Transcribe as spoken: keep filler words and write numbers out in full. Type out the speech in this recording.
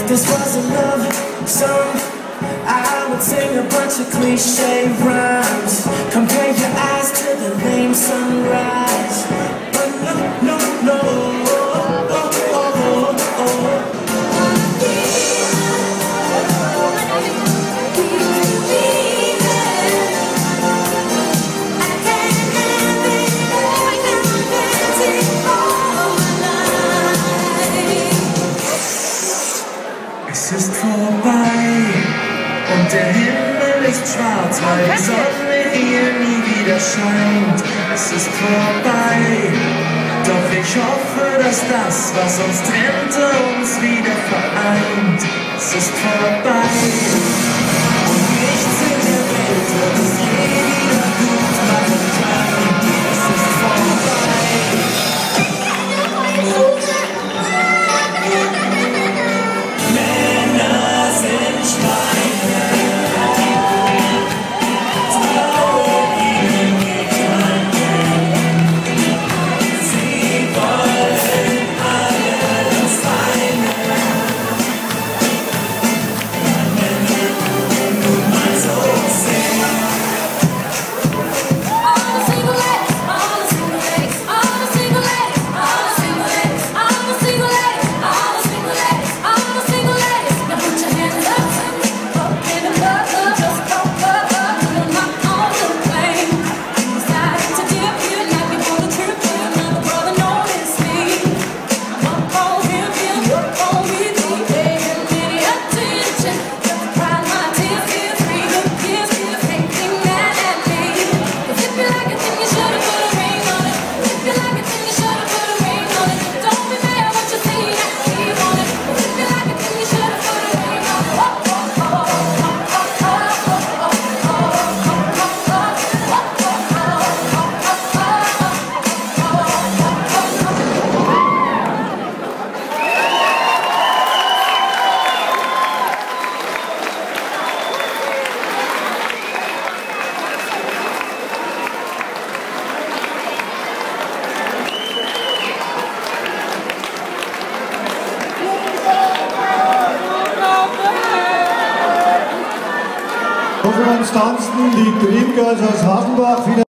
this was a love song, I would sing a bunch of cliche rhymes. Compare your eyes to the lame sunrise. But no, no, no, oh, oh, oh, oh, oh. Es ist vorbei und der Himmel ist schwarz, weil die Sonne hier nie wieder scheint. Es ist vorbei, doch ich hoffe, dass das, was uns trennte, uns wieder vereint. Es ist vorbei und nichts in der Welt wird es je wieder gut machen können. Es ist vorbei. Vor uns tanzten die Dreamgirls aus Hasenbach.